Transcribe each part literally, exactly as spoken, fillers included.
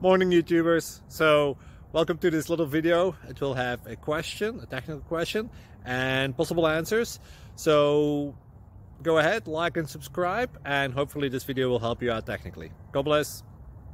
Morning YouTubers. So welcome to this little video. It will have a question, a technical question, and possible answers. So go ahead, like and subscribe, and hopefully this video will help you out technically. God bless.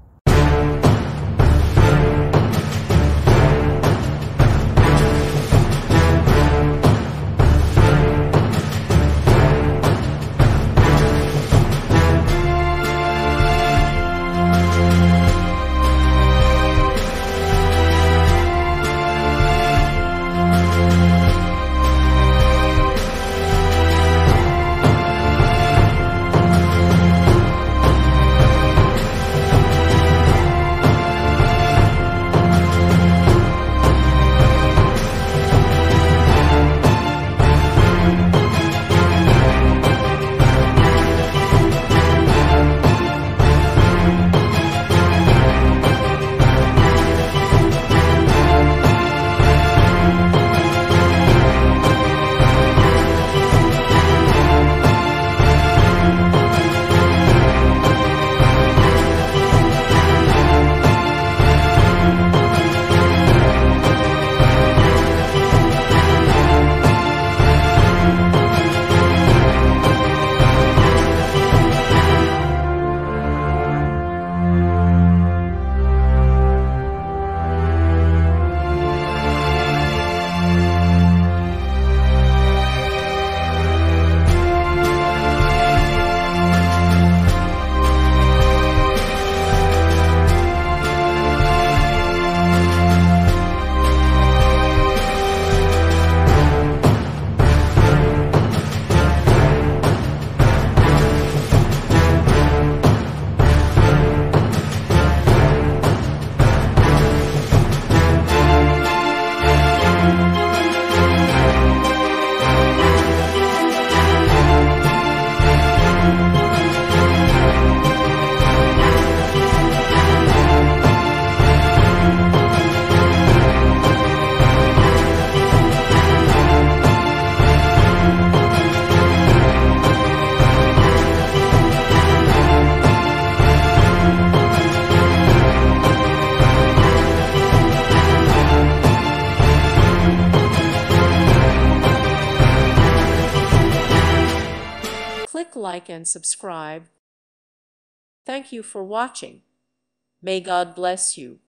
Click like and subscribe. Thank you for watching. May God bless you.